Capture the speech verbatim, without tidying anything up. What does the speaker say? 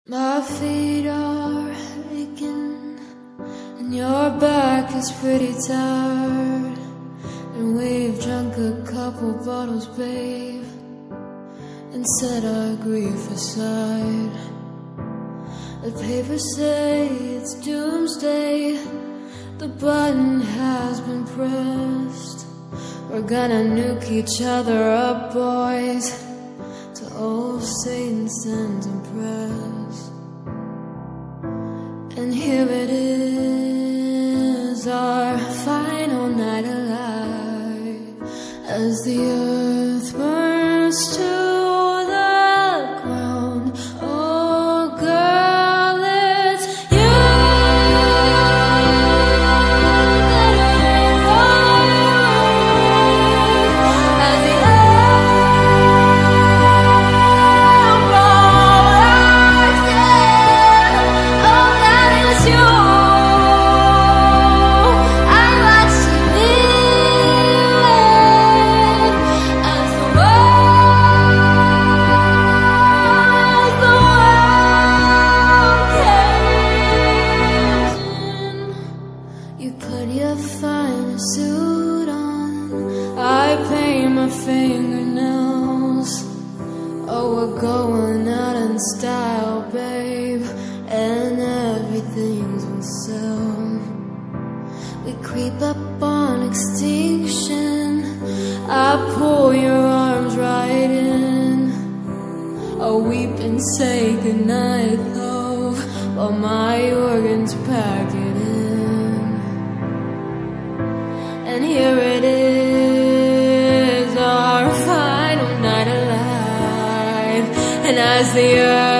My feet are aching and your back is pretty tired, and we've drunk a couple bottles, babe, and set our grief aside. The papers say it's doomsday, the button has been pressed. We're gonna nuke each other up, boys, till old Satan sends him press. And here it is, our final night alive, as the earth burns to the ground. Oh girl, it's you that I write. As the you put your finest suit on, I paint my fingernails. Oh, we're going out in style, babe, and everything's on sale. We creep up on extinction, I pull your arms right in. I weep and say goodnight, love, while my organs pack it in. And here it is, our final night alive, and as the earth